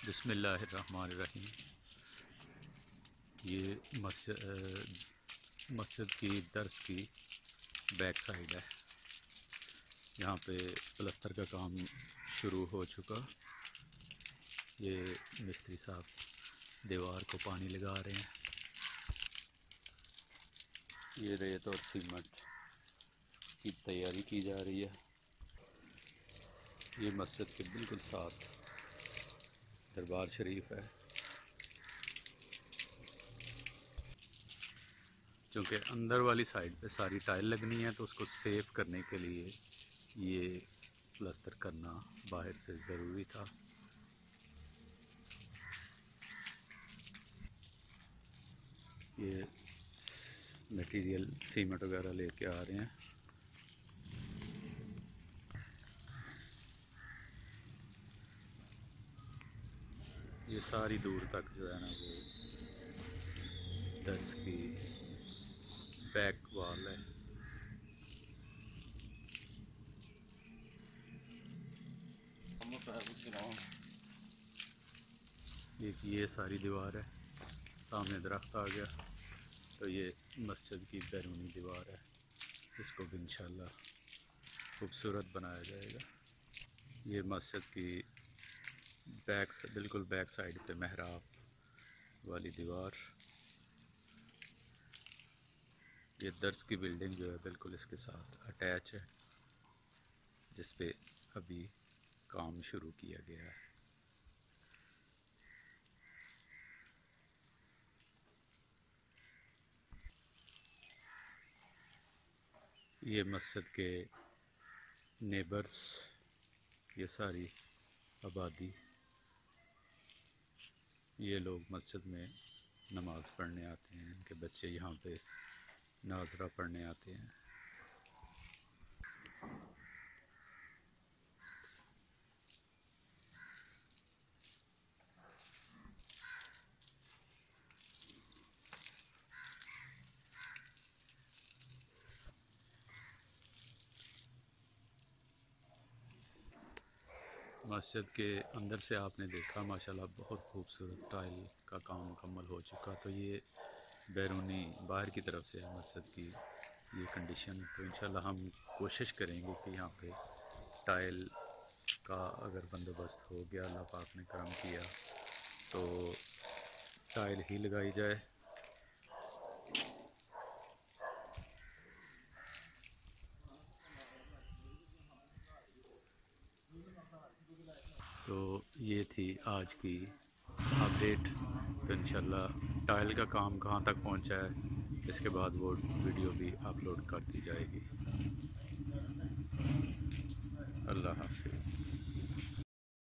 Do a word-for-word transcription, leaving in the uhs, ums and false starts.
بسم اللہ الرحمن الرحیم۔ یہ مسجد مسجد کی درس کی بیک سائیڈ ہے۔ یہاں پہ پلستر کا کام شروع ہو چکا۔ یہ مستری صاحب دیوار کو پانی لگا رہے ہیں۔ یہ ریت اور سیمنٹ کی تیاری کی جا رہی ہے۔ یہ مسجد کے بالکل ساتھ دربار شریف ہے۔ چونکہ اندر والی سائڈ پہ ساری ٹائل لگنی ہے تو اس کو سیف کرنے کے لیے یہ پلستر کرنا باہر سے ضروری تھا۔ یہ میٹیریل سیمنٹ وغیرہ لے کے آ رہے ہیں۔ یہ ساری دور تک جو ہے نا وہ درس کی بیک وال ہے۔ ایک یہ ساری دیوار ہے، سامنے درخت آ گیا تو یہ مسجد کی بیرونی دیوار ہے، اس کو بھی انشاءاللہ خوبصورت بنایا جائے گا۔ یہ مسجد کی بیک بالکل بیک سائڈ پہ محراب والی دیوار۔ یہ درس کی بلڈنگ جو ہے بالکل اس کے ساتھ اٹیچ ہے، جس پہ ابھی کام شروع کیا گیا ہے۔ یہ مسجد کے نیبرز، یہ ساری آبادی، یہ لوگ مسجد میں نماز پڑھنے آتے ہیں، ان کے بچے یہاں پہ ناظرہ پڑھنے آتے ہیں۔ مسجد کے اندر سے آپ نے دیکھا ماشاءاللہ بہت خوبصورت ٹائل کا کام مکمل ہو چکا، تو یہ بیرونی باہر کی طرف سے ہے مسجد کی یہ کنڈیشن۔ تو انشاءاللہ ہم کوشش کریں گے کہ یہاں پہ ٹائل کا اگر بندوبست ہو گیا، اللہ پاک نے کرم کیا تو ٹائل ہی لگائی جائے۔ تو یہ تھی آج کی اپڈیٹ۔ تو انشاءاللہ ٹائل کا کام کہاں تک پہنچا ہے اس کے بعد وہ ویڈیو بھی اپلوڈ کر دی جائے گی۔ اللہ حافظ۔